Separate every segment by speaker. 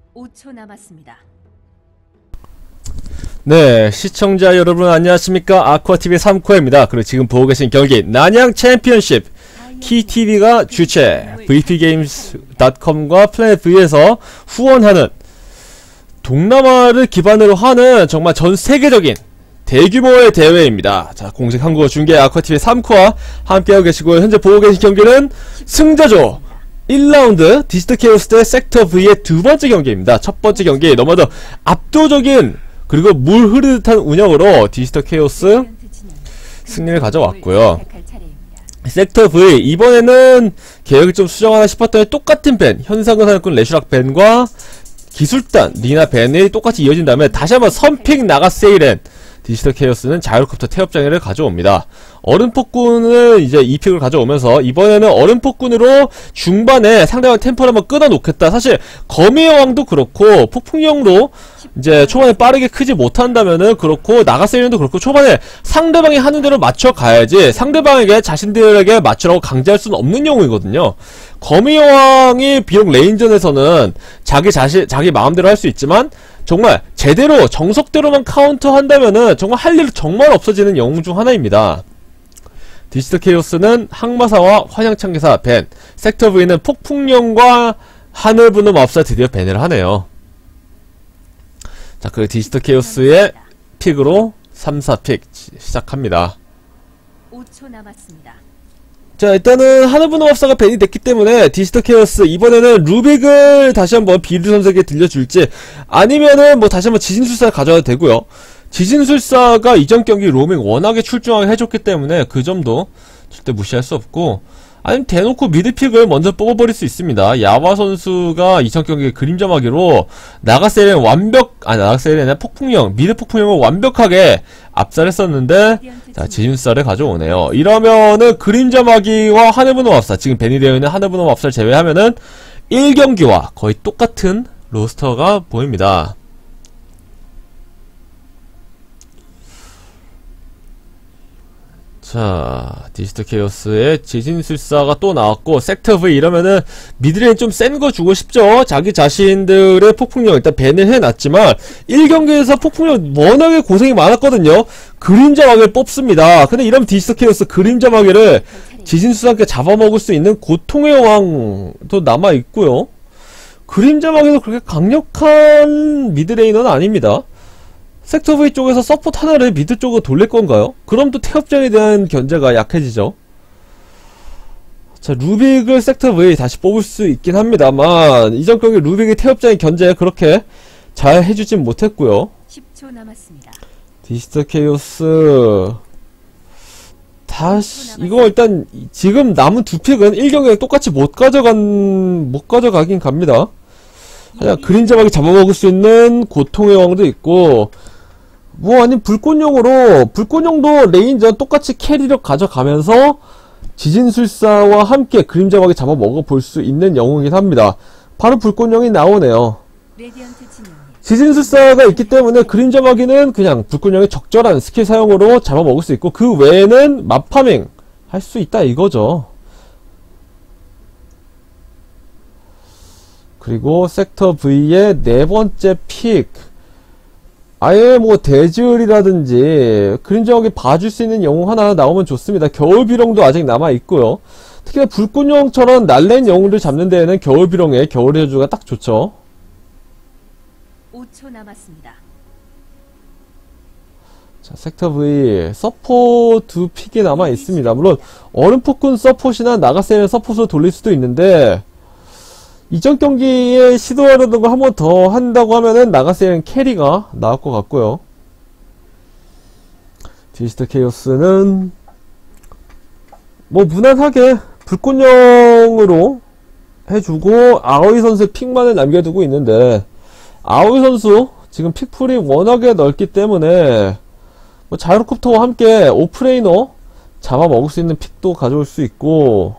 Speaker 1: 5초 남았습니다.
Speaker 2: 네, 시청자 여러분 안녕하십니까? 아쿠아TV 3코입니다. 그리고 지금 보고 계신 경기 난양 챔피언십 KTV가 주최 vpgames.com과 플래닛V에서 후원하는 동남아를 기반으로 하는 정말 전 세계적인 대규모의 대회입니다. 자, 공식 한국어 중계 아쿠아TV 3코와 함께하고 계시고요. 현재 보고 계신 경기는 승자조 1라운드 디지털 케이오스 대 섹터 V의 두 번째 경기입니다. 첫 번째 경기 너무나도 압도적인 그리고 물 흐르듯 한 운영으로 디지털 케이오스 승리를 가져왔고요. 섹터 V 이번에는 계획을 좀 수정하나 싶었더니 똑같은 밴 현상금 사냥꾼 레슈락 밴과 기술단 리나 밴이 똑같이 이어진 다음에 다시 한번 선픽 나가세이렌 디지털 케이오스는 자율컵터 태엽장애를 가져옵니다. 얼음폭군을 이제 2픽을 가져오면서 이번에는 얼음폭군으로 중반에 상대방 템포를 한번 끊어놓겠다. 사실 거미의 왕도 그렇고 폭풍령도 이제 초반에 빠르게 크지 못한다면은 그렇고 나가세이렌도 그렇고 초반에 상대방이 하는 대로 맞춰가야지 상대방에게 자신들에게 맞추라고 강제할 수는 없는 경우이거든요. 거미여왕이 비록 레인전에서는 자기 마음대로 할 수 있지만 정말 제대로 정석대로만 카운터 한다면은 정말 할 일 정말 없어지는 영웅 중 하나입니다. 디지털 케이오스는 항마사와 환영창기사 밴, 섹터 V는 폭풍령과 하늘부는 마법사 드디어 밴을 하네요. 자, 그 디지털 케이오스의 픽으로 3, 4픽 시작합니다.
Speaker 1: 5초 남았습니다.
Speaker 2: 자, 일단은 하늘부는 마법사가 밴이 됐기 때문에 디지털 케이오스 이번에는 루빅을 다시 한번 비류 선수에게 들려줄지 아니면은 뭐 다시 한번 지진술사를 가져와도 되고요. 지진술사가 이전 경기 로밍 워낙에 출중하게 해줬기 때문에 그 점도 절대 무시할 수 없고 아니면 대놓고 미드픽을 먼저 뽑아버릴 수 있습니다. 야와 선수가 이전 경기 그림자마기로 나가세이렌 나가세이렌의 폭풍령 미드 폭풍령을 완벽하게 압살했었는데 자 지진술사를 가져오네요. 이러면은 그림자마기와 하늘분노 마법사 지금 밴이 되어 있는 하늘분노 마법사를 제외하면은 1경기와 거의 똑같은 로스터가 보입니다. 자, 디지털 케이오스의 지진술사가 또 나왔고 섹터 V 이러면은 미드레인 좀 센 거 주고 싶죠. 자기 자신들의 폭풍령 일단 밴을 해놨지만 1경기에서 폭풍령 워낙에 고생이 많았거든요. 그림자 마개를 뽑습니다. 근데 이러면 디지털 케이오스 그림자 마개를 지진술사께 잡아먹을 수 있는 고통의 왕도 남아있고요. 그림자 마개도 그렇게 강력한 미드레이너는 아닙니다. 섹터 V 쪽에서 서포트 하나를 미드 쪽으로 돌릴 건가요? 그럼 또 태엽장에 대한 견제가 약해지죠. 자, 루빅을 섹터 V 다시 뽑을 수 있긴 합니다만 이전 경기 루빅의 태엽장의 견제 그렇게 잘 해주진 못했고요.
Speaker 1: 10초 남았습니다.
Speaker 2: 디지털 케이오스 다시 이거 일단 지금 남은 두 픽은 1경기에 똑같이 못 가져가긴 갑니다. 그냥 그림자막이 잡아먹을 수 있는 고통의 왕도 있고 뭐 아니 불꽃용도 레인전 똑같이 캐리력 가져가면서 지진술사와 함께 그림자막이 잡아먹어 볼 수 있는 영웅이긴 합니다. 바로 불꽃용이 나오네요. 지진술사가 있기 때문에 그림자막이는 그냥 불꽃용의 적절한 스킬 사용으로 잡아먹을 수 있고 그 외에는 맙파밍 할 수 있다 이거죠. 그리고 섹터 V의 네 번째 픽 아예 뭐 대지을이라든지 그림자막이 봐줄 수 있는 영웅 하나 나오면 좋습니다. 겨울비룡도 아직 남아있고요. 특히 불꽃용처럼 날랜 영웅들 잡는 데에는 겨울비룡의 겨울의 저주가 딱 좋죠.
Speaker 1: 5초 남았습니다.
Speaker 2: 자, 섹터 V 서포 두 픽이 남아있습니다. 물론 얼음폭군 서폿이나 나가세이렌 서폿으로 돌릴 수도 있는데 이전 경기에 시도하려던 거 한 번 더 한다고 하면은 나가세이렌 캐리가 나올 것 같고요. 디지털 케이오스는 뭐 무난하게 불꽃령으로 해주고 아오이 선수의 픽만을 남겨두고 있는데 아오이 선수 지금 픽풀이 워낙에 넓기 때문에 뭐 자이로콥터와 함께 오프레이너 잡아먹을 수 있는 픽도 가져올 수 있고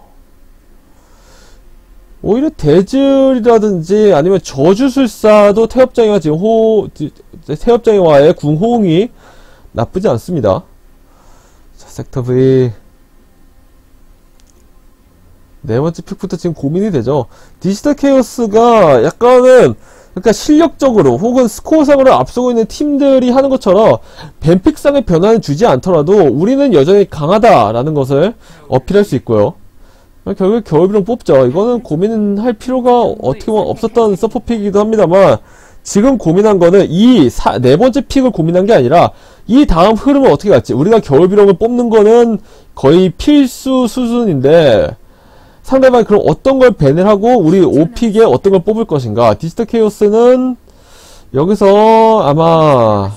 Speaker 2: 오히려 대즐이라든지 아니면 저주술사도 태엽장애와 지금 태엽장애와의 궁호응이 나쁘지 않습니다. 자, 섹터 V 네 번째 픽부터 지금 고민이 되죠. 디지털 케이오스가 약간은 그러니까 실력적으로 혹은 스코어상으로 앞서고 있는 팀들이 하는 것처럼 뱀픽상의 변화는 주지 않더라도 우리는 여전히 강하다라는 것을 어필할 수 있고요. 결국 겨울비룡 뽑죠. 이거는 고민할 필요가 어떻게 보면 없었던 서포픽이기도 합니다만, 지금 고민한 거는 네 번째 픽을 고민한 게 아니라 이 다음 흐름을 어떻게 갈지. 우리가 겨울비룡을 뽑는 거는 거의 필수 수준인데, 상대방이 그럼 어떤 걸 밴을 하고 우리 5픽에 어떤 걸 뽑을 것인가. 디지털 케이오스는 여기서 아마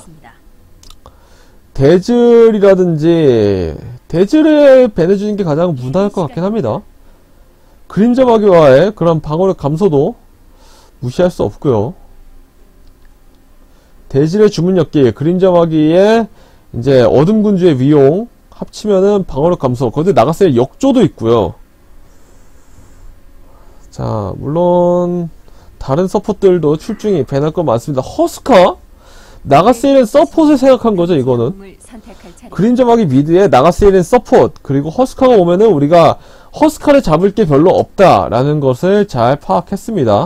Speaker 2: 대즐이라든지 대즐을 밴해주는 게 가장 무난할 것 같긴 합니다. 그림자 마귀와의 그런 방어력 감소도 무시할 수 없고요. 대질의 주문력기, 그림자 마귀의 이제 어둠 군주의 위용 합치면은 방어력 감소. 거기에 나가셀 역조도 있고요. 자, 물론 다른 서폿들도 출중이 밴할 거 많습니다. 허스카? 나가세일은 서폿을 생각한 거죠, 이거는. 그림자 마귀 미드에 나가세일은 서폿, 그리고 허스카가 오면은 우리가 허스카를 잡을 게 별로 없다라는 것을 잘 파악했습니다.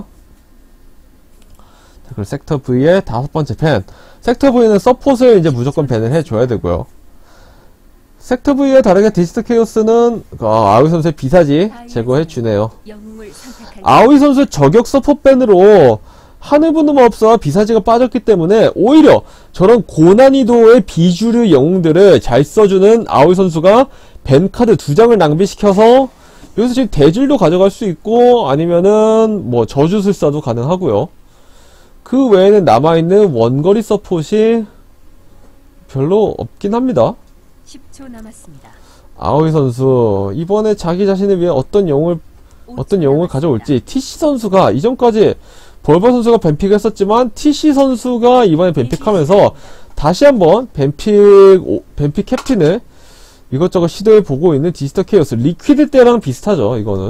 Speaker 2: 그리고 섹터 V의 5번째 밴. 섹터 V는 서폿을 이제 무조건 밴을 해줘야 되고요. 섹터 V와 다르게 디지털 케이오스는 아오이 선수의 비사지 제거해주네요. 아오이 선수의 저격 서폿 밴으로 하늘분노마법사와 비사지가 빠졌기 때문에 오히려 저런 고난이도의 비주류 영웅들을 잘 써주는 아오이 선수가 밴 카드 2장을 낭비시켜서 여기서 지금 대질도 가져갈 수 있고 아니면은 뭐 저주술사도 가능하고요. 그 외에는 남아있는 원거리 서폿이 별로 없긴 합니다.
Speaker 1: 10초 남았습니다.
Speaker 2: 아오이 선수 이번에 자기 자신을 위해 어떤 영웅을 가져올지. TC 선수가 이전까지 벌버 선수가 뱀픽 했었지만 TC 선수가 이번에 뱀픽하면서 다시 한번 뱀픽 캡틴을 이것저것 시도해 보고 있는 디지털 케이오스. 리퀴드 때랑 비슷하죠, 이거는.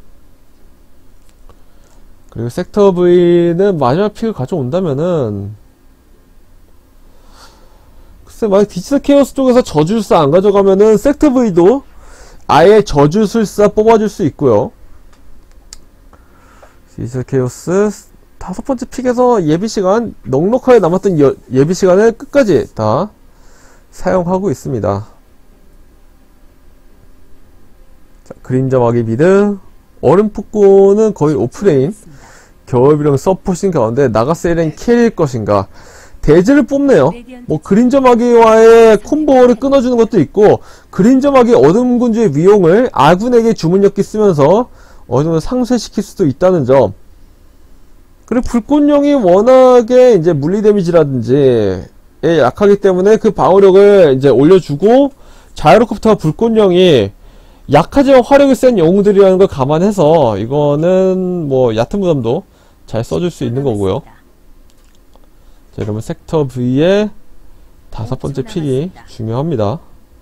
Speaker 2: 그리고 섹터 V는 마지막 픽을 가져온다면은 글쎄, 만약 디지털 케이오스 쪽에서 저주술사 안 가져가면은 섹터 V도 아예 저주술사 뽑아줄 수 있고요. 디지털 케이오스 5번째 픽에서 예비시간, 넉넉하게 남았던 예비시간을 끝까지 다 사용하고 있습니다. 자, 그림자 마귀 미드, 얼음 폭군은 거의 오프레인, 겨울비룡 서폿인 가운데 나가세일은 캐리일 것인가. 대지를 뽑네요. 뭐 그림자 마귀와의 콤보를 끊어주는 것도 있고, 그림자 마귀 어둠 군주의 위용을 아군에게 주문력기 쓰면서 어느 정도 상쇄시킬 수도 있다는 점. 그리고 불꽃령이 워낙에 이제 물리 데미지라든지 약하기 때문에 그 방어력을 이제 올려주고, 자이로콥터와 불꽃령이 약하지만 화력이 센 영웅들이라는 걸 감안해서 이거는 뭐 얕은 부담도 잘 써줄 수 있는 거고요. 자, 여러분 섹터 V의 5번째 픽이 중요합니다.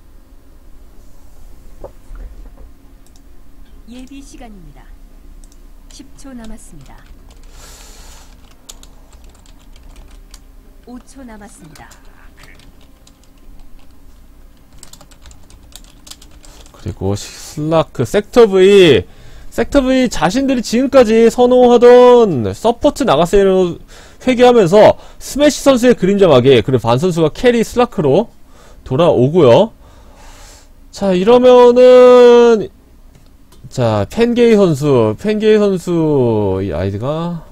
Speaker 1: 예비 시간입니다. 10초 남았습니다. 5초 남았습니다.
Speaker 2: 그리고 슬라크, 섹터 V 자신들이 지금까지 선호하던 서포트 나가세일로 회귀하면서 스매시 선수의 그림자 마귀, 그리고 반 선수가 캐리 슬라크로 돌아오고요. 자, 이러면은 자, 펜게이 선수 이 아이디가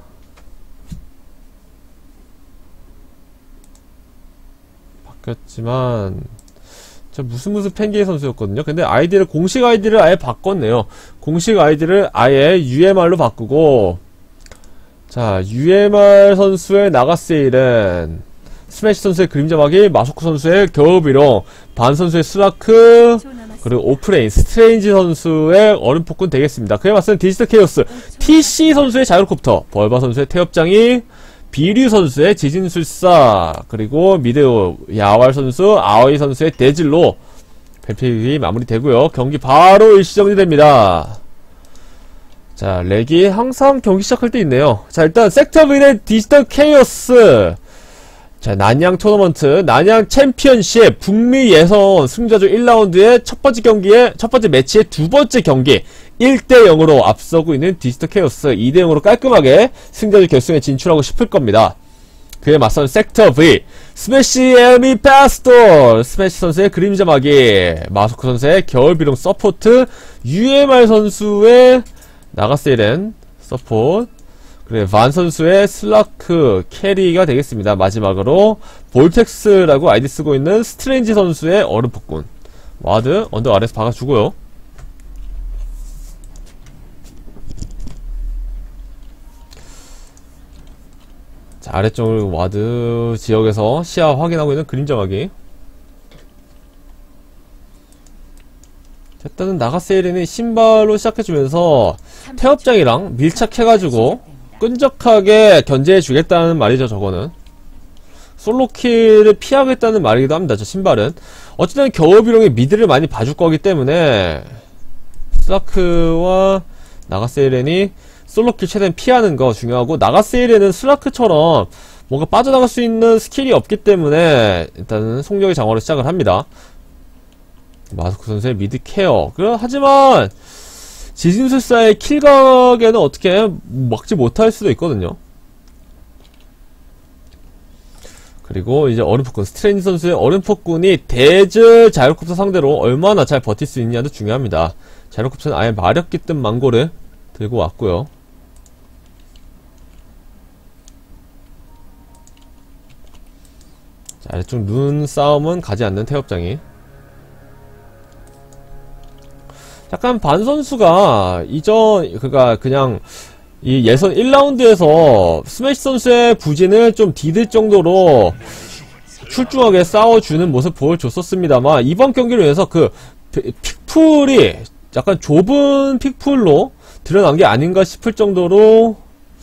Speaker 2: 바뀌었지만 저 무슨 펜게이 선수였거든요. 근데 공식 아이디를 아예 바꿨네요. 공식 아이디를 아예 UMR로 바꾸고, 자, UMR 선수의 나가세일은 스매시 선수의 그림자 마귀, 마소쿠 선수의 겨울비룡, 반 선수의 슬라크, 그리고 오프레인, 스트레인지 선수의 얼음폭군 되겠습니다. 그에 맞서는 디지털 케이오스, TC 선수의 자이로콥터, 벌바 선수의 태엽장이, 비류 선수의 지진술사, 그리고 미드 야왈 선수, 아오이 선수의 대질로 뱀픽이 마무리되고요. 경기 바로 일시정지됩니다. 자, 렉이 항상 경기 시작할 때 있네요. 자, 일단 섹터 V의 디지털 케이오스. 자, 난양 토너먼트, 난양 챔피언십 북미 예선 승자조 1라운드의 첫번째 경기에, 첫번째 매치의 두번째 경기 1대0으로 앞서고 있는 디지털 케오스 2대0으로 깔끔하게 승자조 결승에 진출하고 싶을 겁니다. 그에 맞선 섹터 V, 스매시 엘미 파스톨, 스매시 선수의 그림자 마기, 마소크 선수의 겨울비룡 서포트, UMR 선수의 나가세이렌 서포트, 그리고 반 선수의 슬라크 캐리가 되겠습니다. 마지막으로 볼텍스라고 아이디 쓰고 있는 스트레인지 선수의 얼음폭군. 와드 언더 아래에서 박아주고요. 자, 아래쪽 와드 지역에서 시야 확인하고 있는 그림자마기. 일단은 나가세이렌이 신발로 시작해주면서 태업장이랑 밀착해가지고 끈적하게 견제해주겠다는 말이죠. 저거는 솔로킬을 피하겠다는 말이기도 합니다. 저 신발은 어쨌든 겨울비룡이 미드를 많이 봐줄 거기 때문에 슬라크와 나가세이렌이 솔로킬 최대한 피하는 거 중요하고, 나가세이렌은 슬라크처럼 뭔가 빠져나갈 수 있는 스킬이 없기 때문에 일단은 속력의 장화로 시작을 합니다. 마스크 선수의 미드 케어. 하지만 지진술사의 킬각에는 어떻게 막지 못할 수도 있거든요. 그리고 이제 얼음폭군, 스트레인지 선수의 얼음폭군이 데즈 자이로콥터 상대로 얼마나 잘 버틸 수 있냐도 중요합니다. 자이로콥터는 아예 마력 깃든 망고를 들고 왔고요. 자, 아래쪽 눈 싸움은 가지 않는 태엽장이. 약간 반 선수가 그냥 이 예선 1라운드에서 스매시 선수의 부진을 좀 디딜 정도로 출중하게 싸워주는 모습 보여줬었습니다만, 이번 경기를 위해서 그 픽풀이 약간 좁은 픽풀로 드러난 게 아닌가 싶을 정도로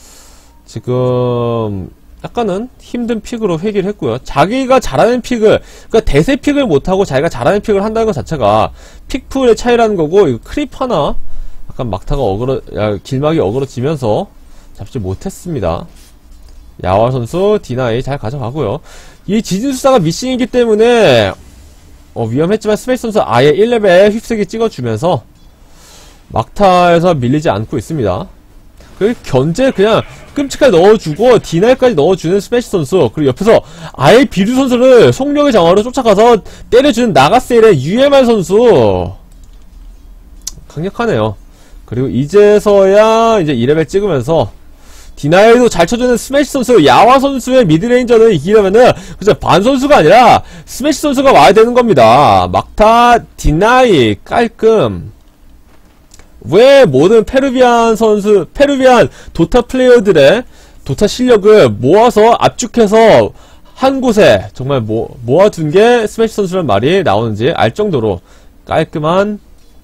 Speaker 2: 지금 약간은 힘든 픽으로 회귀를 했고요. 자기가 잘하는 픽을, 그러니까 대세 픽을 못하고 자기가 잘하는 픽을 한다는 것 자체가 픽풀의 차이라는 거고, 이거 크립 하나 약간 막타가 길막이 어그러지면서 잡지 못했습니다. 야와 선수 디나이 잘 가져가고요. 이 지진수사가 미싱이기 때문에 위험했지만 스매시 선수 아예 1레벨 휩쓰기 찍어주면서 막타에서 밀리지 않고 있습니다. 그 견제 그냥 끔찍하게 넣어주고 디나이까지 넣어주는 스매시 선수, 그리고 옆에서 아예 비류 선수를 속력의 장화로 쫓아가서 때려주는 나가세일의 UMR 선수 강력하네요. 그리고 이제서야 이제 2레벨 찍으면서 디나이도 잘 쳐주는 스매시 선수, 야와 선수의 미드레인저를 이기려면은 그죠, 반 선수가 아니라 스매시 선수가 와야 되는 겁니다. 막타, 디나이 깔끔. 왜 모든 페루비안 도타 플레이어들의 도타 실력을 모아서 압축해서 한 곳에 정말 모아둔 게 스매시 선수란 말이 나오는지 알 정도로 깔끔한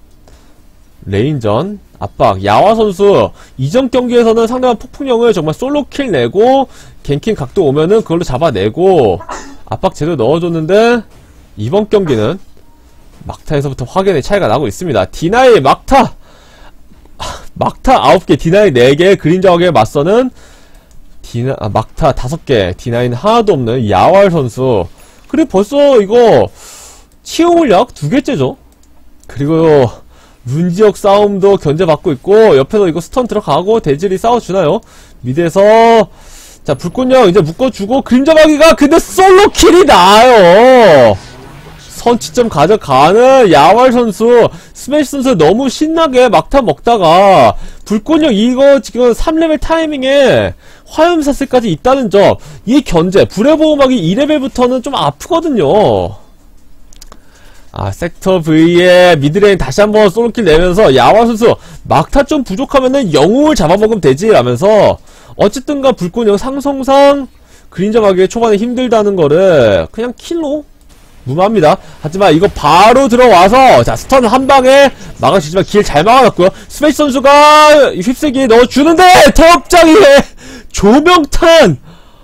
Speaker 2: 레인전 압박. 야와 선수 이전 경기에서는 상대방 폭풍령을 정말 솔로킬 내고 갱킹 각도 오면은 그걸로 잡아내고 압박 제대로 넣어줬는데, 이번 경기는 막타에서부터 확연히 차이가 나고 있습니다. 디나이 막타 9개, 디나이 4개, 그림자하게 맞서는 막타 5개, 디나이는 하나도 없는 야왈 선수. 그리고 벌써 이거 치유 물약 2개째죠. 그리고 문지역 싸움도 견제받고 있고, 옆에서 이거 스턴 들어가고 대질이 싸워주나요? 미드에서 자, 불꽃령 이제 묶어주고, 그림자마기가 근데 솔로킬이 나요. 선취점 가져가는 야왈 선수, 스매시 선수 너무 신나게 막타 먹다가 불꽃령 이거 지금 3레벨 타이밍에 화염사슬까지 있다는 점, 이 견제, 불의 보호막이 2레벨부터는 좀 아프거든요. 섹터 V의 미드레인 다시 한번 솔로킬 내면서 야와 선수 막타 좀 부족하면은 영웅을 잡아먹으면 되지 라면서, 어쨌든가 불꽃령 상성상 그림자 가기 초반에 힘들다는 거를 그냥 킬로 무마합니다. 하지만 이거 바로 들어와서 자, 스턴 한 방에 막아주지만 길 잘 막아놨고요. 스매시 선수가 휩쓸기 넣어주는데 태엽장이에 조명탄.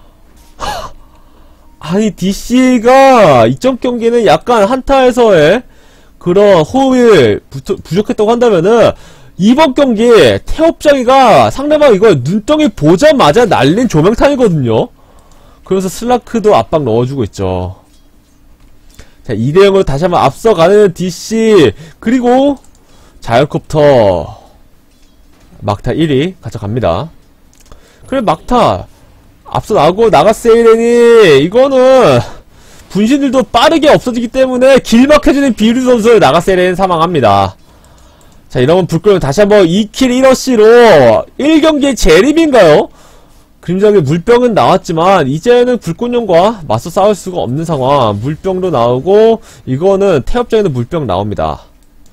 Speaker 2: 아니, DC가 이전 경기는 약간 한타에서의 그런 호흡이 부족했다고 한다면은, 이번 경기 태엽장이가 상대방 이거 눈덩이 보자마자 날린 조명탄이거든요. 그래서 슬라크도 압박 넣어주고 있죠. 자, 2대0으로 다시 한번 앞서가는 DC. 그리고 자이언트콥터 막타 1위 가져갑니다. 그래, 막타 앞서 나고 나가세이렌이 이거는 분신들도 빠르게 없어지기 때문에 길막해주는 비류 선수 나가세이렌 사망합니다. 자, 이러면 불꽃은 다시 한번 2킬 1어시로 1경기의 재림인가요? 그림자의 물병은 나왔지만 이제는 불꽃령과 맞서 싸울 수가 없는 상황. 물병도 나오고 이거는 태엽장에도 물병 나옵니다.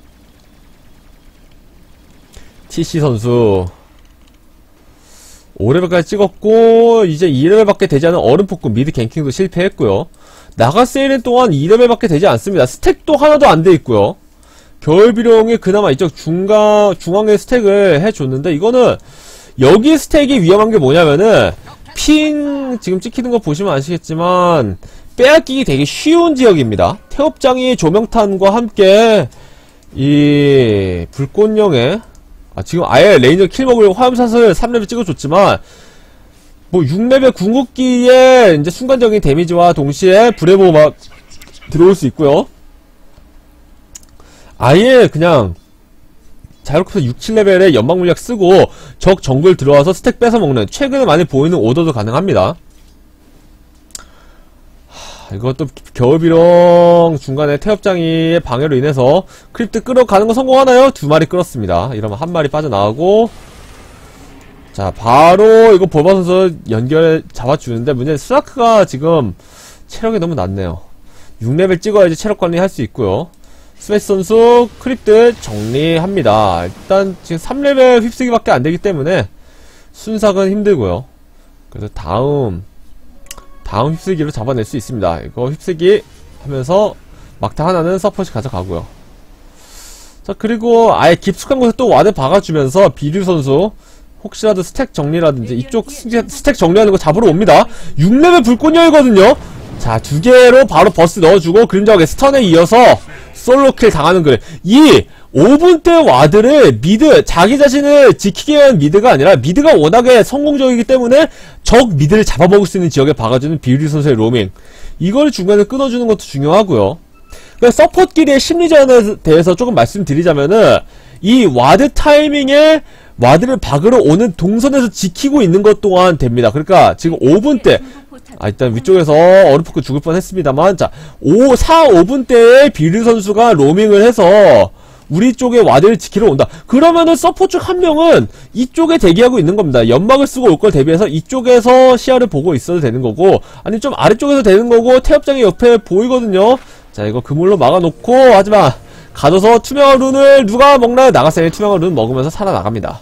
Speaker 2: TC 선수 5레벨까지 찍었고 이제 2레벨밖에 되지 않은 얼음폭군 미드 갱킹도 실패했고요. 나가세일은 또한 2레벨밖에 되지 않습니다. 스택도 하나도 안 돼 있고요. 겨울비룡이 그나마 이쪽 중앙에 스택을 해줬는데 이거는 여기 스택이 위험한 게 뭐냐면은 핑 지금 찍히는 거 보시면 아시겠지만 빼앗기기 되게 쉬운 지역입니다. 태엽장이 조명탄과 함께 이 불꽃령에 지금 아예 레인저 킬 먹으려고 화염사슬 3레벨 찍어줬지만 뭐 6레벨 궁극기에 이제 순간적인 데미지와 동시에 불의 보호막 들어올 수 있고요. 아예 그냥 자유롭게 6, 7레벨에 연막 물약 쓰고 적 정글 들어와서 스택 뺏어 먹는 최근에 많이 보이는 오더도 가능합니다. 이것도 겨울비룡 중간에 태엽장이의 방해로 인해서 크립트 끌어가는 거 성공하나요? 2마리 끌었습니다. 이러면 1마리 빠져나가고 자 바로 이거 볼바 선수 연결 잡아주는데 문제는 스라크가 지금 체력이 너무 낮네요. 6레벨 찍어야지 체력 관리 할 수 있고요. 스매시 선수 크립트 정리합니다. 일단 지금 3레벨 휩쓰기밖에 안되기 때문에 순삭은 힘들고요. 그래서 다음 휩쓰기로 잡아낼 수 있습니다. 이거 휩쓰기 하면서 막타 하나는 서폿이 가져가고요. 자 그리고 아예 깊숙한 곳에 또 와드 박아주면서 비류 선수 혹시라도 스택 정리라든지 이쪽 스택 정리하는 거 잡으러 옵니다. 6레벨 불꽃열이거든요. 자 2개로 바로 버스 넣어주고 그림자하게 스턴에 이어서 솔로킬 당하는 그래. 이 5분 때 와드를 미드 자기 자신을 지키기 위한 미드가 아니라 미드가 워낙에 성공적이기 때문에 적 미드를 잡아먹을 수 있는 지역에 박아주는 비류 선수의 로밍 이걸 중간에 끊어주는 것도 중요하고요. 그러니까 서폿끼리의 심리전에 대해서 조금 말씀드리자면은 이 와드 타이밍에 와드를 박으러 오는 동선에서 지키고 있는 것 또한 됩니다. 그러니까 지금 5분 때 일단 위쪽에서 얼음포크 죽을 뻔 했습니다만 자 4, 5분 때에 비류 선수가 로밍을 해서 우리 쪽에 와드를 지키러 온다. 그러면은 서포 쪽 한 명은 이쪽에 대기하고 있는 겁니다. 연막을 쓰고 올 걸 대비해서 이쪽에서 시야를 보고 있어도 되는 거고 아니 좀 아래쪽에서 되는 거고 태엽장이 옆에 보이거든요. 자 이거 그물로 막아놓고 하지만 가둬서 투명한 룬을 누가 먹나요? 나가세요. 투명한 룬 먹으면서 살아나갑니다.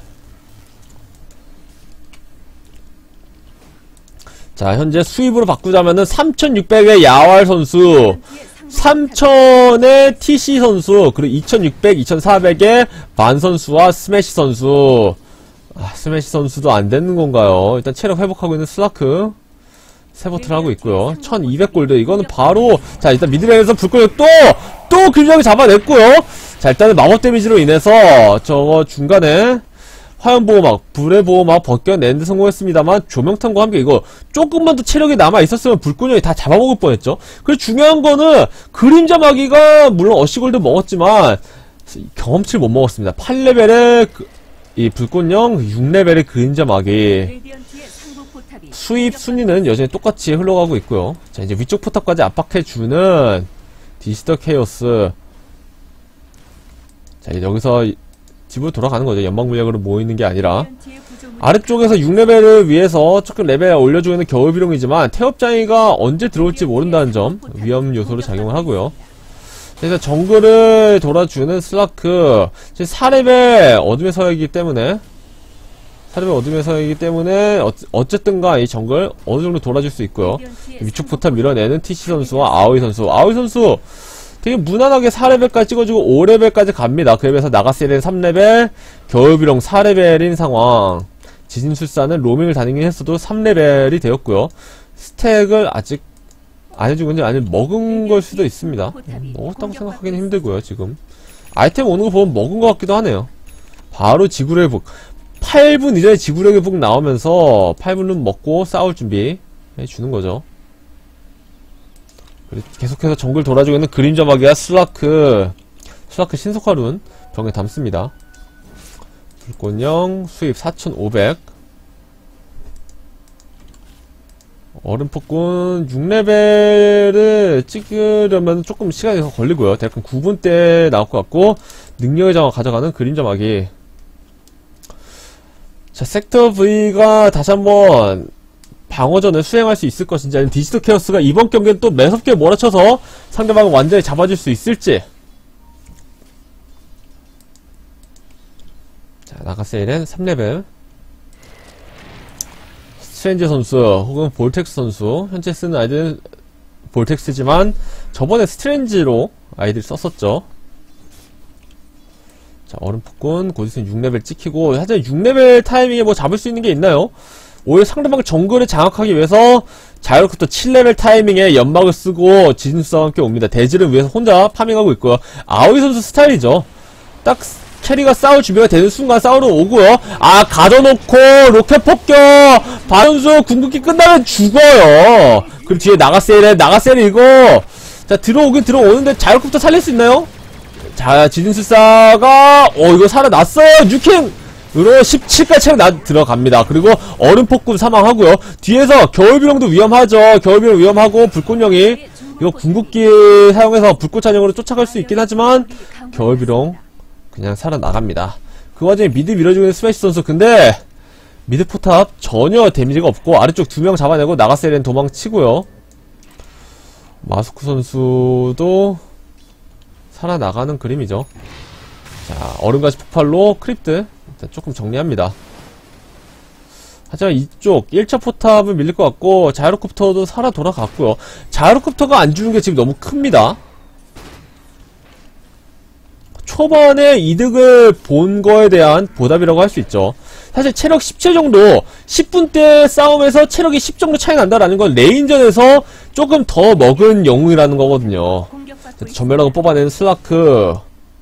Speaker 2: 자 현재 수입으로 바꾸자면은 3600의 야왈 선수 3000의 TC 선수 그리고 2600, 2400의 반 선수와 스매시 선수 스매시 선수도 안되는 건가요? 일단 체력 회복하고 있는 슬라크 세버트를 하고 있고요. 1200골드 이거는 바로 자 일단 미드레인에서 불꽃을 또 근력을 잡아냈고요. 자 일단은 마법 데미지로 인해서 저거 중간에 화염보호막, 불의 보호막 벗겨내는데 성공했습니다만 조명탄과 함께 이거 조금만 더 체력이 남아있었으면 불꽃령이 다 잡아먹을 뻔했죠. 그리고 중요한 거는 그림자 마기가 물론 어시골드 먹었지만 경험치를 못 먹었습니다. 8레벨의 이 불꽃령 6레벨의 그림자 마기 수입 순위는 여전히 똑같이 흘러가고 있고요. 자 이제 위쪽 포탑까지 압박해주는 디지털 케이오스 자 이제 여기서 집으로 돌아가는 거죠. 연막 물약으로 모이는 게 아니라 아래쪽에서 6레벨을 위해서 조금 레벨 올려주고 있는 겨울비룡이지만 태엽장이가 언제 들어올지 모른다는 점 위험 요소로 작용을 하고요. 그래서 정글을 돌아주는 슬라크 4레벨 어둠의 서약이기 때문에 어쨌든가 이 정글 어느정도 돌아줄 수 있고요. 위쪽 포탑 밀어내는 TC 선수와 아오이 선수 되게 무난하게 4레벨까지 찍어주고 5레벨까지 갑니다. 그에 비해서 나가세는 3레벨, 겨울비룡 4레벨인 상황. 지진술사는 로밍을 다니긴 했어도 3레벨이 되었고요. 스택을 아직 안 해준 건지 아니면 먹은 걸 수도 있습니다. 먹었다고 생각하기는 힘들고요. 지금 아이템 오는 거 보면 먹은 것 같기도 하네요. 바로 지구력의 북 8분 이전에 지구력의 북 나오면서 8분은 먹고 싸울 준비 해주는 거죠. 계속해서 정글 돌아주고 있는 그림자 마기와 슬라크 신속화룬 병에 담습니다. 불꽃령 수입 4,500. 얼음폭군 6레벨을 찍으려면 조금 시간이 더 걸리고요. 대략 9분대 나올 것 같고, 능력의 장화 가져가는 그림자 마기. 자, 섹터 V가 다시 한번 방어전을 수행할 수 있을 것인지, 아니면 디지털 케어스가 이번 경기는 또 매섭게 몰아쳐서 상대방을 완전히 잡아줄 수 있을지. 자, 나가세일은 3레벨. 스트레인지 선수 혹은 볼텍스 선수, 현재 쓰는 아이디는 볼텍스지만 저번에 스트레인지로 아이디를 썼었죠. 자, 얼음폭군 곧 있으면 6레벨 찍히고, 하여튼 6레벨 타이밍에 뭐 잡을 수 있는 게 있나요? 오히려 상대방 정글을 장악하기 위해서 자유롭게 7레벨 타이밍에 연막을 쓰고 지진수와 함께 옵니다. 대지를 위해서 혼자 파밍하고 있고요. 아오이 선수 스타일이죠. 딱 캐리가 싸울 준비가 되는 순간 싸우러 오고요. 아, 가져놓고 로켓 폭격! 바연수 궁극기 끝나면 죽어요. 그리고 뒤에 나가세일이 이거 자, 들어오긴 들어오는데 자유롭게 살릴 수 있나요? 자, 지진술사가 이거 살아났어요. 뉴킹으로 17까지 체력 들어갑니다. 그리고 얼음폭군 사망하고요. 뒤에서 겨울비룡도 위험하죠. 겨울비룡 위험하고, 불꽃령이 이거 궁극기 사용해서 불꽃찬영으로 쫓아갈 수 있긴 하지만 겨울비룡 그냥 살아나갑니다. 그 와중에 미드 밀어주고 있는 스매시 선수. 근데 미드 포탑 전혀 데미지가 없고, 아래쪽 2명 잡아내고 나가세리엔 도망치고요. 마스쿠 선수도 살아나가는 그림이죠. 자, 얼음가시 폭발로 크립트 조금 정리합니다. 하지만 이쪽 1차 포탑은 밀릴 것 같고, 자이로콥터도 살아 돌아갔고요. 자이로콥터가 안 주는 게 지금 너무 큽니다. 초반에 이득을 본 거에 대한 보답이라고 할 수 있죠. 사실 체력 17 정도, 10분대 싸움에서 체력이 10 정도 차이 난다라는 건 레인전에서 조금 더 먹은 영웅이라는 거거든요. 전멸하고 뽑아내는 슬라크.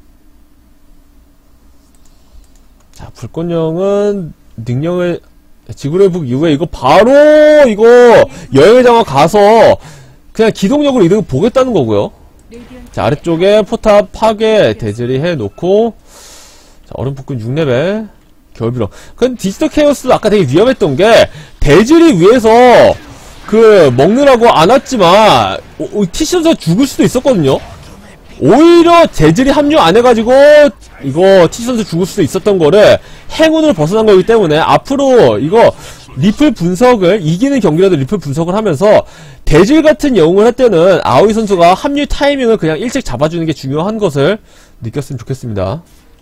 Speaker 2: 자, 불꽃령은 능력을 지구의 북 이후에 이거 바로 이거 여행의 장화 가서 그냥 기동력으로 이득을 보겠다는 거고요. 자, 아래쪽에 포탑 파괴 대질이 해놓고, 자, 얼음폭군 6레벨 겨울비룡. 근데 디지털 케이오스도 아까 되게 위험했던 게, 대질이 위에서 먹느라고 안 왔지만 티션서 죽을 수도 있었거든요. 오히려 대질이 합류 안 해가지고 이거 티션서 죽을 수도 있었던 거를 행운으로 벗어난 거기 때문에, 앞으로 이거 리플 분석을, 이기는 경기라도 리플 분석을 하면서 대질 같은 영웅을 할 때는 아오이 선수가 합류 타이밍을 그냥 일찍 잡아주는 게 중요한 것을 느꼈으면 좋겠습니다.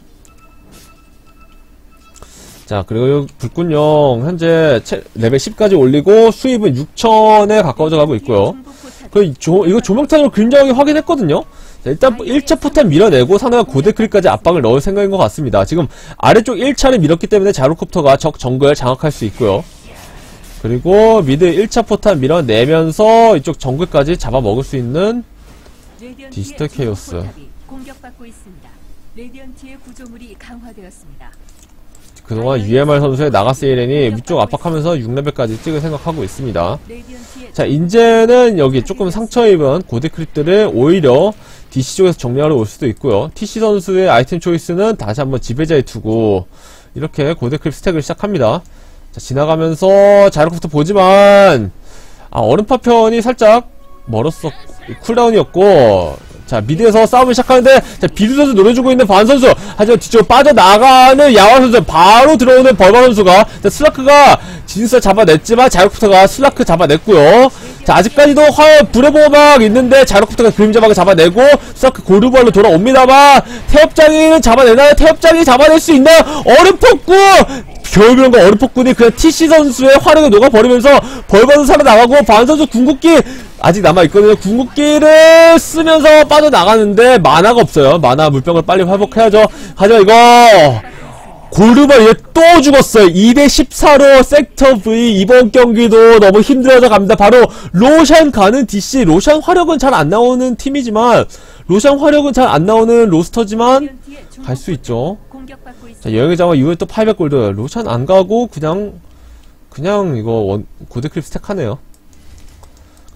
Speaker 2: 자, 그리고 불꽃령 현재 레벨 10까지 올리고 수입은 6,000에 가까워져 가고 있고요. 이거 조명탄으로 그림자하게 확인했거든요. 자, 일단 1차 포탄 밀어내고 상대가 고데크리까지 압박을 넣을 생각인 것 같습니다. 지금 아래쪽 1차를 밀었기 때문에 자루콥터가 적 정글 장악할 수 있고요. 그리고 미드 1차 포탄 밀어내면서 이쪽 정글까지 잡아먹을 수 있는 디지털 케이오스.
Speaker 1: 공격받고 있습니다. 레디언트의 구조물이 강화되었습니다.
Speaker 2: 그동안 UMR 선수의 나가세이렌이 위쪽 압박하면서 6레벨까지 찍을 생각하고 있습니다. 자, 이제는 여기 조금 상처 입은 고데크립들을 오히려 DC 쪽에서 정리하러 올 수도 있고요. TC 선수의 아이템 초이스는 다시 한번 지배자에 두고 이렇게 고데크립 스택을 시작합니다. 자, 지나가면서 자이로부터 보지만 얼음 파편이 살짝 멀었어. 쿨다운이었고, 자, 미드에서 싸움을 시작하는데, 자, 비루 선수 노려주고 있는 반 선수. 하지만 뒤쪽으로 빠져나가는 야화 선수. 바로 들어오는 벌바 선수가, 자, 슬라크가 진스 잡아냈지만 자이로프터가 슬라크 잡아냈고요. 자, 아직까지도 불의 보호막 있는데 자이로프터가 그림자막을 잡아내고 슬라크 골드발로 돌아옵니다만, 태엽장이는 잡아내나요? 태엽장이 잡아낼 수 있나요? 얼음폭군! 겨울비룡과 얼음폭군이 그냥 TC 선수의 화력을 녹아버리면서 벌바 선수 살아나가고, 반 선수 궁극기 아직 남아있거든요. 궁극기를 쓰면서 빠져나가는데 만화가 없어요. 만화 물병을 빨리 회복해야죠. 하지만 이거 골드발 얘 또 죽었어요. 2대14로 섹터 V 이번 경기도 너무 힘들어져 갑니다. 바로 로샨 가는 DC. 로샨 화력은 잘 안 나오는 팀이지만, 로샨 화력은 잘 안 나오는 로스터지만 갈 수 있죠. 자, 여행의 장화 이후에 또 800골드. 로샨 안 가고 그냥 이거 고데크립 스택 하네요.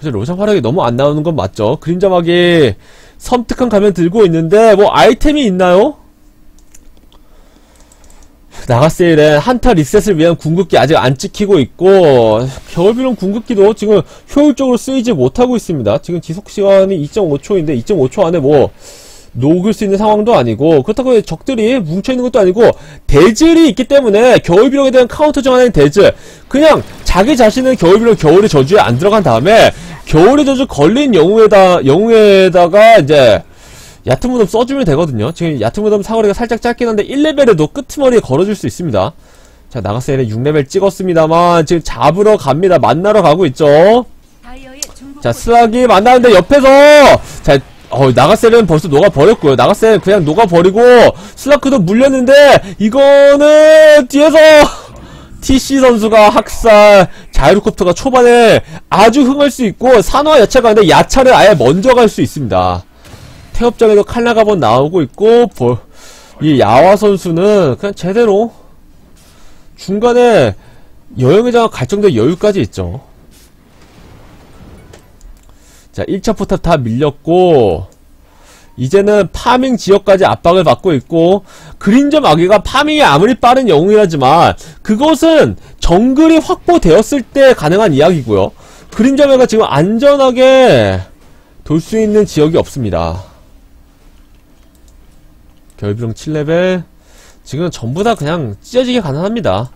Speaker 2: 그래서 로션 활약이 너무 안 나오는 건 맞죠. 그림자막이 섬뜩한 가면 들고 있는데 뭐 아이템이 있나요? 나가세일엔 한타 리셋을 위한 궁극기 아직 안 찍히고 있고 겨울비룡 궁극기도 지금 효율적으로 쓰이지 못하고 있습니다. 지금 지속시간이 2.5초인데 2.5초 안에 뭐 녹을 수 있는 상황도 아니고 그렇다고 적들이 뭉쳐있는 것도 아니고 대질이 있기 때문에 겨울비룡에 대한 카운터 중 하나인 대질 그냥 자기 자신은 겨울비룡 겨울의 저주에 안 들어간 다음에 겨울의 저주 걸린 영웅에다가 이제 얕은 무덤 써주면 되거든요. 지금 얕은 무덤 사거리가 살짝 짧긴 한데 1레벨에도 끄트머리에 걸어줄 수 있습니다. 자, 나가세일에 6레벨 찍었습니다만 지금 잡으러 갑니다. 만나러 가고 있죠. 자, 스락이 만나는데 옆에서 자, 나가세일은 벌써 녹아버렸고요. 나가세일 그냥 녹아버리고 슬라크도 물렸는데 이거는 뒤에서 TC 선수가 학살 자이로콥터가 초반에 아주 흥할 수 있고 산화 야차가 근데 야차를 아예 먼저 갈 수 있습니다. 태엽장에도 칼라가본 나오고 있고 이 야화 선수는 그냥 제대로 중간에 여행회장 갈 정도의 여유까지 있죠. 자, 1차 포탑 다 밀렸고 이제는 파밍 지역까지 압박을 받고 있고 그린저 마귀가 파밍이 아무리 빠른 영웅이라지만 그것은 정글이 확보되었을 때 가능한 이야기고요. 그린저 마귀가 지금 안전하게 돌 수 있는 지역이 없습니다. 겨울비룡 7레벨 지금 전부다 그냥 찢어지게 가능합니다.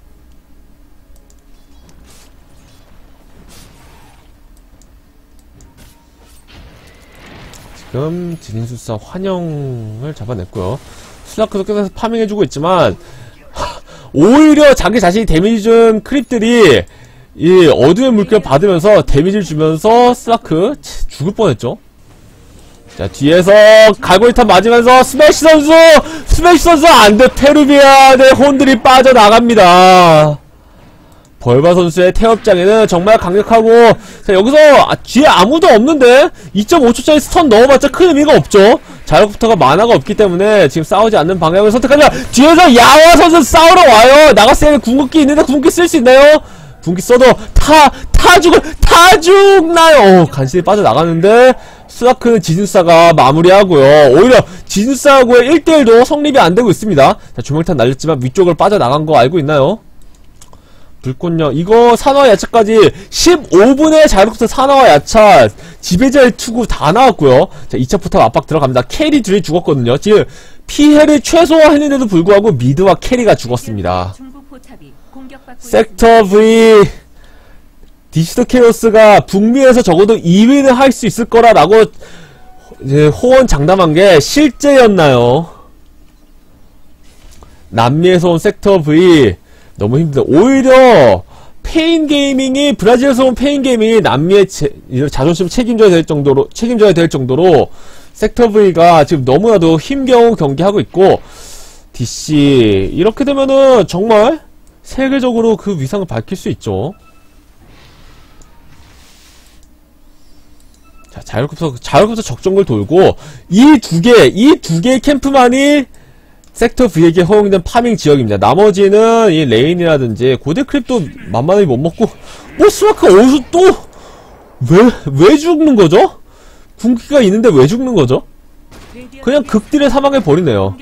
Speaker 2: 지금 진인술사 환영을 잡아냈고요. 슬라크도 계속 파밍해주고 있지만 오히려 자기 자신이 데미지 준 크립들이 이 어둠의 물결 받으면서 데미지를 주면서 슬라크 죽을 뻔했죠. 자, 뒤에서 갈고리탄 맞으면서 스매시 선수 안돼. 페루비안의 혼들이 빠져나갑니다. 벌바 선수의 태엽장에는 정말 강력하고 자, 여기서 뒤에 아무도 없는데 2.5초짜리 스턴 넣어봤자 큰 의미가 없죠. 자이로콥터가 만화가 없기 때문에 지금 싸우지 않는 방향을 선택하자. 뒤에서 야화 선수 싸우러 와요. 나가세일 궁극기 있는데 궁극기 쓸 수 있나요? 궁극기 써도 다 죽나요? 간신히 빠져나가는데 스라크는 지준사가 마무리하고요. 오히려 지준사하고의 1대1도 성립이 안되고 있습니다. 자, 조명탄 날렸지만 위쪽을 빠져나간 거 알고 있나요? 불꽃령 이거 산화 야차까지 15분에 자이로콥터 산화 야차 지배자의 투구 다 나왔고요. 자, 2차 포탑 압박 들어갑니다. 캐리 둘이 죽었거든요. 지금 피해를 최소화했는데도 불구하고 미드와 캐리가 죽었습니다. 섹터 V 디지털 케이오스가 북미에서 적어도 2위는 할 수 있을 거라고 이제 호언장담한 게 실제였나요? 남미에서 온 섹터 V 너무 힘들다. 오히려 페인게이밍이 브라질에서 온 페인게이밍이 남미의 자존심 책임져야 될 정도로 섹터 V가 지금 너무나도 힘겨운 경기하고 있고 DC 이렇게 되면은 정말 세계적으로 그 위상을 밝힐 수 있죠. 자, 자이로콥터 적정글 돌고 이 두 개의 캠프만이 섹터 V에게 허용된 파밍 지역입니다. 나머지는 이 레인이라든지 고대 크립도 만만하게 못 먹고 뭐 스와크 어디서 또 왜 죽는 거죠? 궁기가 있는데 왜 죽는 거죠? 그냥 극딜에 사망해 버리네요.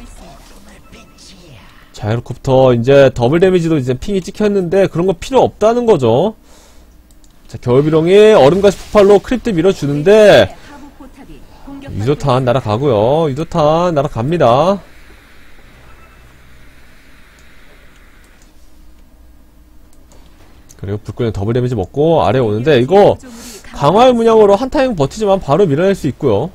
Speaker 2: 자이로콥터 이제 더블 데미지도 이제 핑이 찍혔는데 그런 거 필요 없다는 거죠. 자, 겨울비룡이 얼음가시 폭발로 크립들 밀어주는데 유도탄 날아가고요. 유도탄 날아갑니다. 그리고 불꽃에 더블 데미지 먹고 아래 오는데 이거 강화의 문양으로 한 타임 버티지만 바로 밀어낼 수 있고요.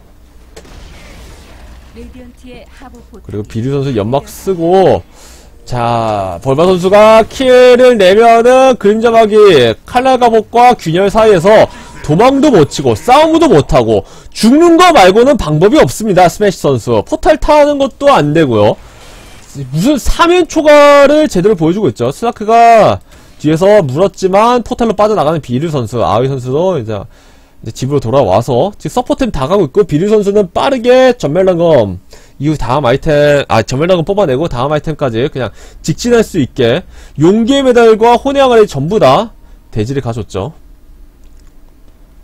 Speaker 2: 그리고 비류 선수 연막 쓰고 자, 벌바 선수가 킬을 내면은 그림자마기 칼날가복과 균열 사이에서 도망도 못 치고 싸움도 못하고 죽는 거 말고는 방법이 없습니다. 스매시 선수 포탈 타는 것도 안 되고요. 무슨 3연 초과를 제대로 보여주고 있죠. 스라크가 뒤에서 물었지만 포탈로 빠져나가는 비류 선수, 아위 선수도 이제 집으로 돌아와서 지금 서포템 다 가고 있고 비류 선수는 빠르게 전멸랑검 이후 다음 아이템, 전멸랑검 뽑아내고 다음 아이템까지 그냥 직진할 수 있게 용기의 메달과 혼의 항아리 전부 다 대지를 가졌죠.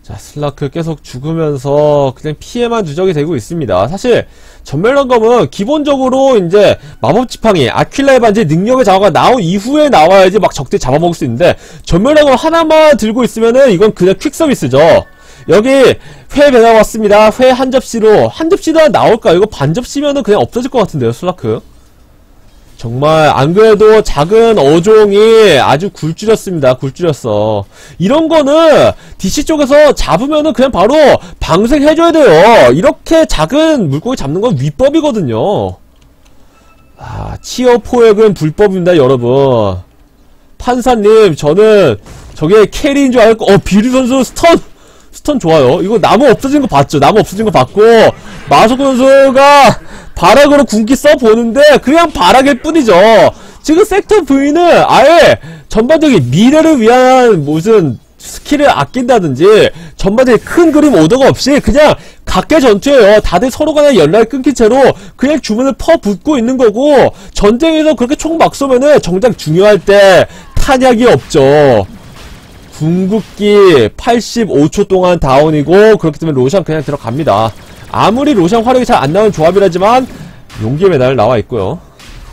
Speaker 2: 자, 슬라크 계속 죽으면서 그냥 피해만 누적이 되고 있습니다. 사실 전멸난검은 기본적으로 이제 마법지팡이 아퀴라의 반지 능력의 장화가 나온 이후에 나와야지 막 적대 잡아먹을 수 있는데, 전멸난검 하나만 들고 있으면은 이건 그냥 퀵 서비스죠. 여기 회 배달 왔습니다. 회 한 접시로, 한 접시도 나올까? 이거 반 접시면은 그냥 없어질 것 같은데요, 슬라크. 정말 안 그래도 작은 어종이 아주 굴줄였습니다. 굴줄였어. 이런 거는 DC 쪽에서 잡으면은 그냥 바로 방생해줘야 돼요. 이렇게 작은 물고기 잡는 건 위법이거든요. 아, 치어 포획은 불법입니다, 여러분. 판사님, 저는 저게 캐리인 줄 알고, 비리 선수 스턴 좋아요. 이거 나무 없어진 거 봤죠? 나무 없어진 거 봤고, 마소코 선수가 바락으로 군기 써보는데 그냥 바락일 뿐이죠. 지금 섹터 V는 아예 전반적인 미래를 위한 무슨 스킬을 아낀다든지 전반적인 큰 그림 오더가 없이 그냥 각계 전투예요. 다들 서로 간에 연락이 끊긴 채로 그냥 주문을 퍼붓고 있는 거고, 전쟁에서 그렇게 총 막 쏘면은 정작 중요할 때 탄약이 없죠. 궁극기 85초 동안 다운이고, 그렇기 때문에 로션 그냥 들어갑니다. 아무리 로션 화력이 잘 안 나오는 조합이라지만 용기 메달 나와 있고요.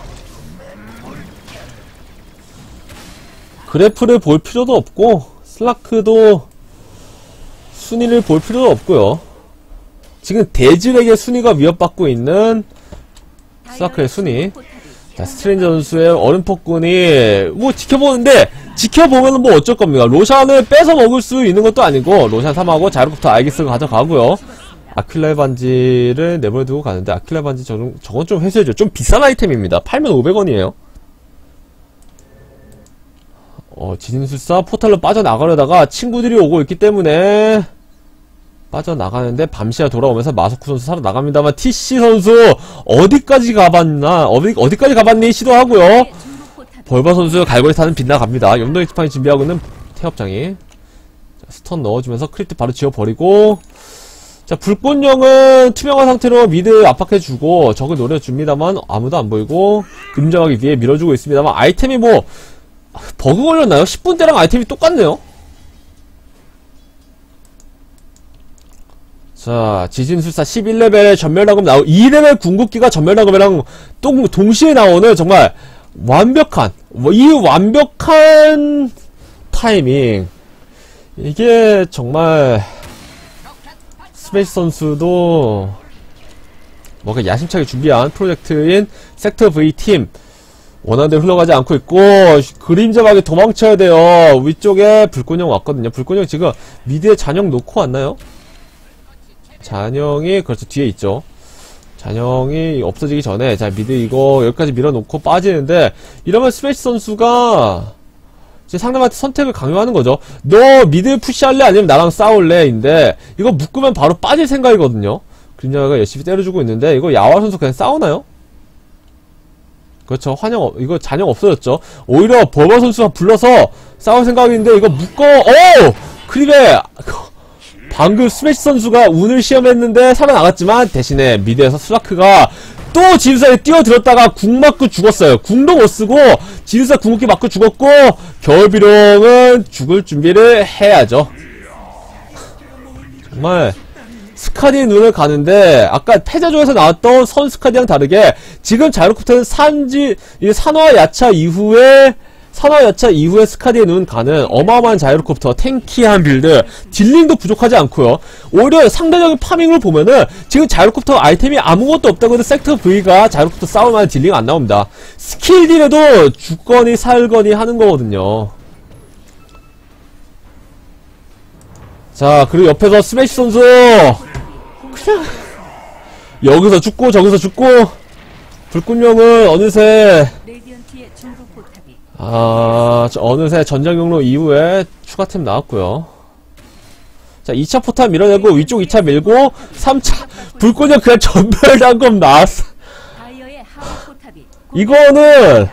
Speaker 2: 그래프를 볼 필요도 없고 슬라크도 순위를 볼 필요도 없고요. 지금 대질에게 순위가 위협받고 있는 슬라크의 순위. 자, 스트레인저 선수의 얼음폭군이 뭐 지켜보면은 뭐 어쩔 겁니까? 로션을 뺏어 먹을 수 있는 것도 아니고, 로션 3하고 자이로콥터 아이기스가 가져가고요. 아킬라의 반지를 내버려두고 가는데, 아킬라의 반지 저건 좀 회수해줘. 좀 비싼 아이템입니다. 팔면 500원이에요. 지진술사 포탈로 빠져나가려다가 친구들이 오고 있기 때문에 빠져나가는데, 밤시야 돌아오면서 마소쿠 선수 살아나갑니다만, TC 선수 어디까지 가봤니 시도하고요. 벌바 선수 갈고리 타는 빗나갑니다. 염동의 지팡이 준비하고 있는 태엽장이. 자, 스턴 넣어주면서 크리트 바로 지워버리고, 자, 불꽃령은 투명한 상태로 미드 압박해주고 적을 노려줍니다만 아무도 안 보이고, 금정하기 위해 밀어주고 있습니다만, 아이템이 뭐 버그 걸렸나요? 10분 때랑 아이템이 똑같네요. 자, 지진술사 11레벨에 전멸나검 2레벨 궁극기가 전멸나검이랑 동시에 나오는 정말 완벽한 타이밍. 이게 정말 스페이스 선수도 뭔가 야심차게 준비한 프로젝트인 섹터 V 팀 원하는 대로 흘러가지 않고 있고, 그림자박에 도망쳐야 돼요. 위쪽에 불꽃령 왔거든요. 불꽃령 지금 미드에 잔영 놓고 왔나요? 잔영이 그렇죠, 뒤에 있죠. 잔영이 없어지기 전에, 자, 미드 이거 여기까지 밀어놓고 빠지는데, 이러면 스페이스 선수가 이제 상대방한테 선택을 강요하는 거죠. 너 미드 푸시할래? 아니면 나랑 싸울래? 인데, 이거 묶으면 바로 빠질 생각이거든요. 그림자가 열심히 때려주고 있는데, 이거 야화 선수 그냥 싸우나요? 그렇죠. 이거 잔영 없어졌죠. 오히려 버버 선수가 불러서 싸울 생각인데, 이거 크립에, 방금 스매시 선수가 운을 시험했는데 살아나갔지만, 대신에 미드에서 슬라크가 또 지르사에 뛰어들었다가 궁 맞고 죽었어요. 궁도 못쓰고 지르사 궁극기 맞고 죽었고, 겨울비룡은 죽을 준비를 해야죠. 정말 스카디의 눈을 가는데, 아까 패자조에서 나왔던 선 스카디랑 다르게 지금 자이로콥터는 산화야차 이후에 스카디의 눈 가는 어마어마한 자이로콥터, 탱키한 빌드, 딜링도 부족하지 않고요. 오히려 상대적인 파밍을 보면은 지금 자이로콥터 아이템이 아무것도 없다고 해도 섹터 V가 자이로콥터 싸울만한 딜링 안 나옵니다. 스킬 딜에도 죽거니 살거니 하는 거거든요. 자, 그리고 옆에서 스매시 선수 그냥 여기서 죽고 저기서 죽고, 불꽃령은 어느새 어느새 전장경로 이후에 추가템 나왔고요. 자, 2차 포탑 밀어내고 위쪽 2차 밀고 3차 불꽃령 그냥 전멸단검 나왔어. 이거는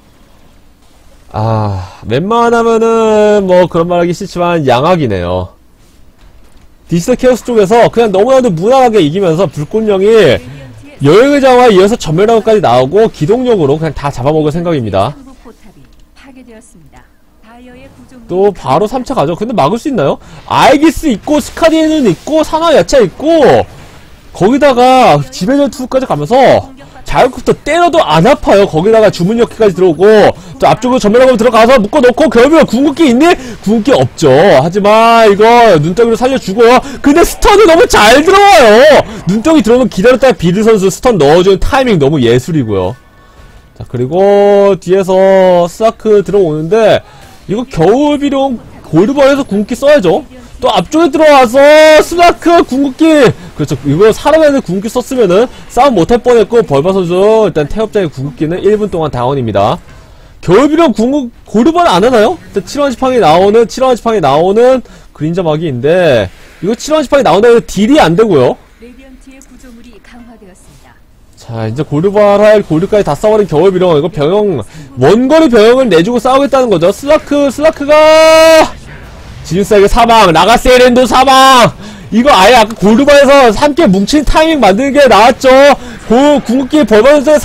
Speaker 2: 웬만하면은 뭐 그런 말 하기 싫지만 양악이네요. 디지털 케어스 쪽에서 그냥 너무나도 무난하게 이기면서 불꽃령이 여행의 장화에 이어서 전멸단검까지 나오고 기동력으로 그냥 다 잡아먹을 생각입니다.
Speaker 1: 바이어의 구조물이
Speaker 2: 또 바로 3차 가죠. 근데 막을 수 있나요? 아이기스 있고 스카디는 있고 산화 야채 있고 거기다가 지배전2까지 가면서 자유급도 때려도 안 아파요. 거기다가 주문력기까지 들어오고 또 앞쪽으로 전면하고 들어가서 묶어놓고 결국에 궁극기 있니? 궁극기 없죠. 하지만 이거 눈덩이로 살려주고요. 근데 스턴이 너무 잘 들어와요. 눈덩이 들어오면 기다렸다가 비드 선수 스턴 넣어주는 타이밍 너무 예술이고요. 자, 그리고 뒤에서 스타크 들어오는데 이거 겨울비룡 골드버에서 궁극기 써야죠. 또 앞쪽에 들어와서 스라크 궁극기, 그렇죠, 이거 살아내는 궁극기 썼으면은 싸움 못할 뻔했고 벌바 선수 일단 태엽자의 궁극기는 1분 동안 다운입니다. 겨울비룡 골드버는 안 하나요? 일단 7원 지팡이 나오는 그림자 마기인데 이거 7원 지팡이 나온다고 해서 딜이 안 되고요.
Speaker 1: 레디언트의 구조물이 강화되었습니다.
Speaker 2: 자, 이제 골드발 골드까지 다 싸워버린 겨울비룡, 이거 병영, 원거리 병영을 내주고 싸우겠다는 거죠. 슬라크가 지뉴스에게 사망, 라가세렌도 사망. 이거 아예 아까 골드바에서 함께 뭉친 타이밍 만드는 게 나았죠. 궁극기 벌번을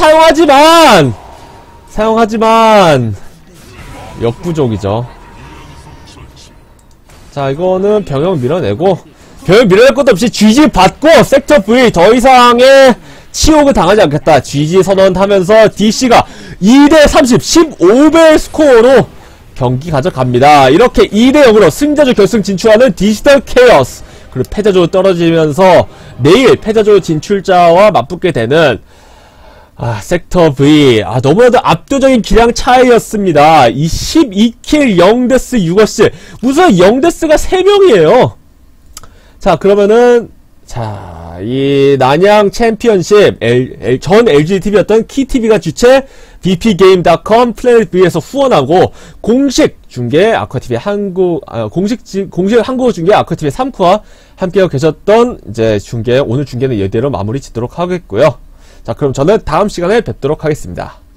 Speaker 2: 사용하지만 역부족이죠. 자, 이거는 병영 밀어내고, 병영 밀어낼 것도 없이 GG 받고 섹터 V 더 이상의 치욕을 당하지 않겠다. GG 선언하면서 DC가 2대30 15배 스코어로 경기 가져갑니다. 이렇게 2대0으로 승자조 결승 진출하는 디지털 케이오스, 그리고 패자조 떨어지면서 내일 패자조 진출자와 맞붙게 되는 섹터 V. 너무나도 압도적인 기량 차이였습니다. 이 12킬 0데스 6어시, 무슨 0데스가 3명이에요 자, 그러면은 이 난양 챔피언십 전 LGTV였던 키TV가 주최 bpgame.com 플래닛 V에서 후원하고 공식 중계 아쿠아TV 공식 한국어 중계 아쿠아TV 3쿠와 함께하고 계셨던 이제 오늘 중계는 이대로 마무리 짓도록 하겠고요. 자, 그럼 저는 다음 시간에 뵙도록 하겠습니다.